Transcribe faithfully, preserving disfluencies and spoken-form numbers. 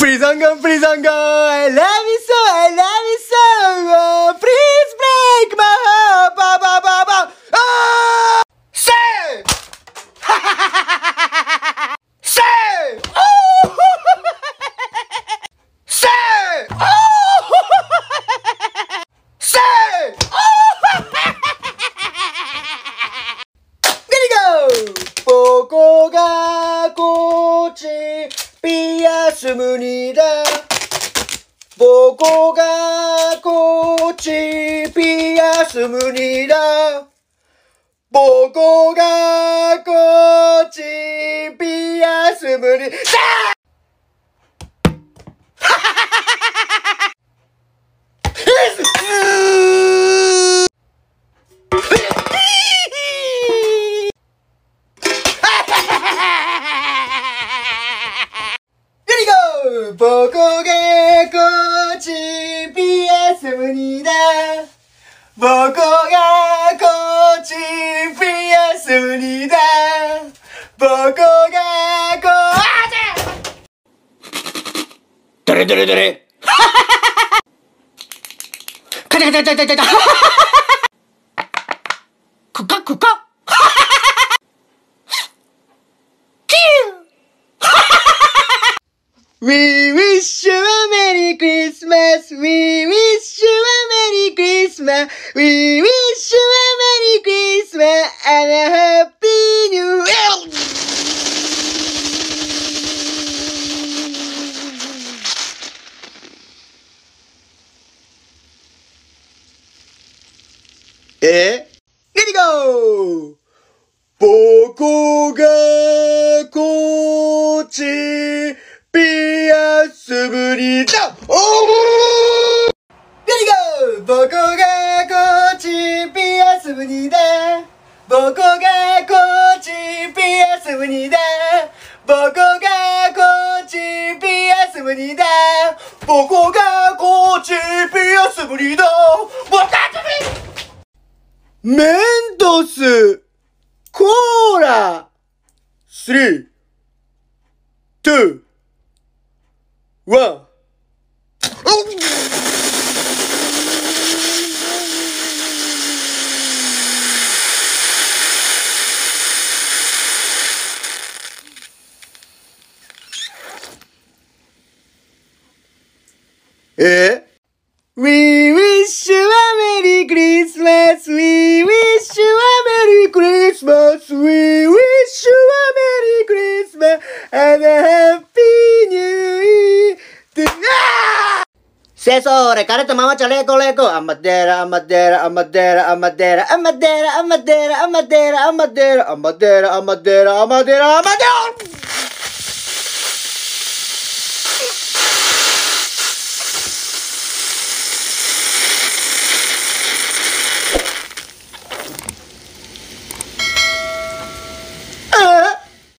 Please on go, please on go. I love you so, I love you so. Oh, please break my heart. Ba ba ba ba. Oh! Say! Say! Oh! Say! Oh! Say! Oh! There you go! 僕がこっちピアスムニだ僕がこっちピアスムニだ僕がこっちピアスムニだ僕がこっちピアスムニだ僕がこっちピアスムニだ僕がこっちどれどれどれカチャカチャカチャカチャクカクカWe wish you a Merry Christmas. We wish you a Merry Christmas. We wish you a Merry Christmas and a Happy New Year. Eh? Let it go. 僕がこっちピアスムニだおーレディゴー僕がこっちピアスムニだ僕がこっちピアスムニだ僕がこっちピアスムニだ僕がこっちピアスムニだ僕たちメントスコーラスリー、ツーワンえ We wish you a Merry Christmas We wish you a Merry Christmas We wish you a Merry Christmas And a Happy New Year Se sore, caretta mamma c'ha leco leco Amadera, Amadera, Amadera, Amadera Amadera, Amadera, Amadera, Amadera Amadera, Amadera, Amadera, Amadera